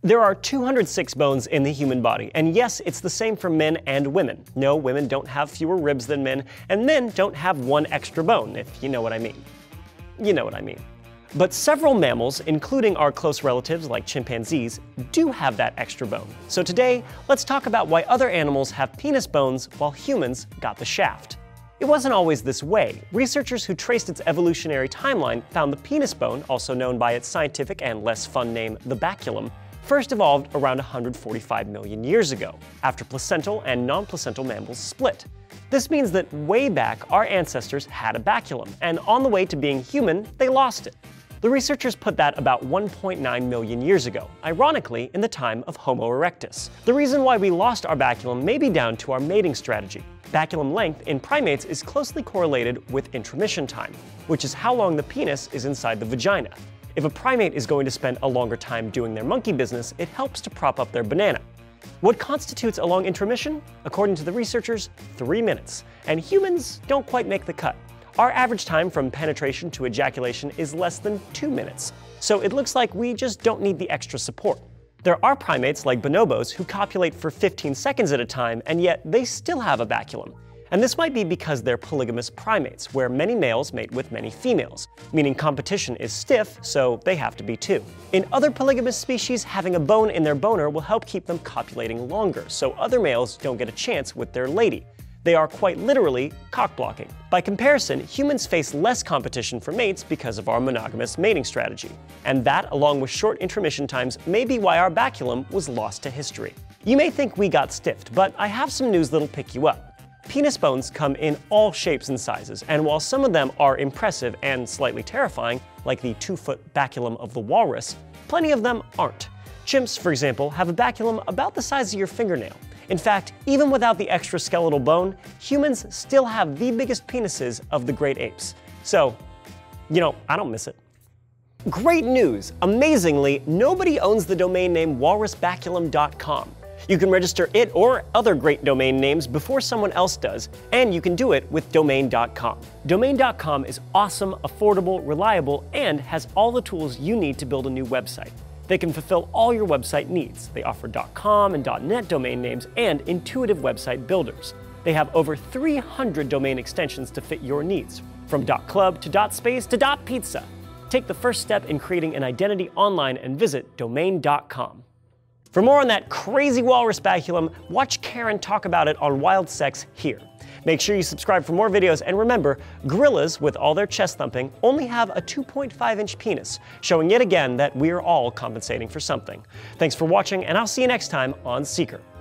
There are 206 bones in the human body, and yes, it's the same for men and women. No, women don't have fewer ribs than men, and men don't have one extra bone, if you know what I mean. You know what I mean. But several mammals, including our close relatives like chimpanzees, do have that extra bone. So today, let's talk about why other animals have penis bones while humans got the shaft. It wasn't always this way. Researchers who traced its evolutionary timeline found the penis bone, also known by its scientific and less fun name, the baculum, first evolved around 145 million years ago, after placental and non-placental mammals split. This means that way back, our ancestors had a baculum, and on the way to being human, they lost it. The researchers put that about 1.9 million years ago, ironically in the time of Homo erectus. The reason why we lost our baculum may be down to our mating strategy. Baculum length in primates is closely correlated with intromission time, which is how long the penis is inside the vagina. If a primate is going to spend a longer time doing their monkey business, it helps to prop up their banana. What constitutes a long intromission? According to the researchers, 3 minutes. And humans don't quite make the cut. Our average time from penetration to ejaculation is less than 2 minutes. So it looks like we just don't need the extra support. There are primates like bonobos who copulate for 15 seconds at a time, and yet they still have a baculum. And this might be because they're polygamous primates, where many males mate with many females, meaning competition is stiff, so they have to be too. In other polygamous species, having a bone in their boner will help keep them copulating longer, so other males don't get a chance with their lady. They are quite literally cock-blocking. By comparison, humans face less competition for mates because of our monogamous mating strategy. And that, along with short intromission times, may be why our baculum was lost to history. You may think we got stiffed, but I have some news that'll pick you up. Penis bones come in all shapes and sizes, and while some of them are impressive and slightly terrifying, like the 2-foot baculum of the walrus, plenty of them aren't. Chimps, for example, have a baculum about the size of your fingernail. In fact, even without the extra skeletal bone, humans still have the biggest penises of the great apes. So, I don't miss it. Great news! Amazingly, nobody owns the domain name walrusbaculum.com. You can register it or other great domain names before someone else does, and you can do it with domain.com. Domain.com is awesome, affordable, reliable, and has all the tools you need to build a new website. They can fulfill all your website needs. They offer .com and .net domain names and intuitive website builders. They have over 300 domain extensions to fit your needs, from .club to .space to .pizza. Take the first step in creating an identity online and visit domain.com. For more on that crazy walrus baculum, watch Karen talk about it on Wild Sex here. Make sure you subscribe for more videos, and remember, gorillas, with all their chest thumping, only have a 2.5-inch penis, showing yet again that we're all compensating for something. Thanks for watching, and I'll see you next time on Seeker.